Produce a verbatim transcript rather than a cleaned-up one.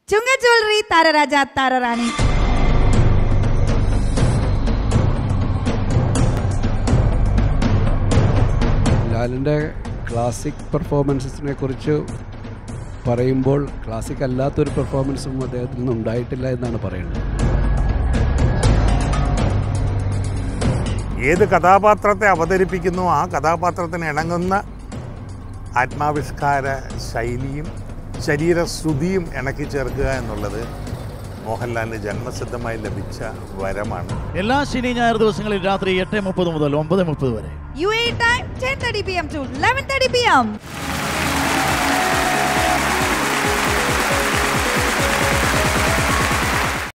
ചുങ്ക jewellery, താരരാജ, താരറാണി. ലാലിൻ്റെ classic പെർഫോമൻസിനെ കുറിച്ച് പറയുമ്പോൾ classic അല്ലാത്തൊരു പെർഫോമൻസും അദ്ദേഹത്തിൽ നിന്ന് ഉണ്ടായിട്ടില്ല എന്നാണ് പറയുന്നത്. ഏത് കഥാപാത്രത്തെ അവതരിപ്പിക്കുന്നു ആ കഥാപാത്രത്തിന് ഇണങ്ങുന്ന ആത്മാവിഷ്കാര ശൈലിയും ശരീരശ്രുതിയും ഇണക്കി ചേർക്കുക എന്നുള്ളത് മോഹൻലാലിന് ജന്മസിദ്ധമായി ലഭിച്ച വരമാണ്. എല്ലാ ശനി ഞായർ ദിവസങ്ങളിൽ രാത്രി എട്ട് മുപ്പത് മുതൽ ഒമ്പത് മുപ്പത് വരെ. U A time ten thirty p m to eleven thirty p m